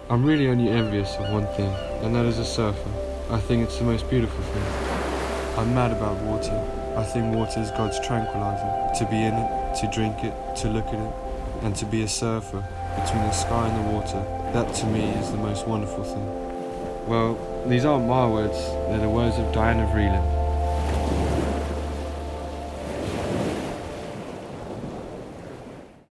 I'm really only envious of one thing, and that is a surfer. I think it's the most beautiful thing. I'm mad about water. I think water is God's tranquilizer. To be in it, to drink it, to look at it, and to be a surfer between the sky and the water, that to me is the most wonderful thing. Well, these aren't my words, they're the words of Diana Vreeland.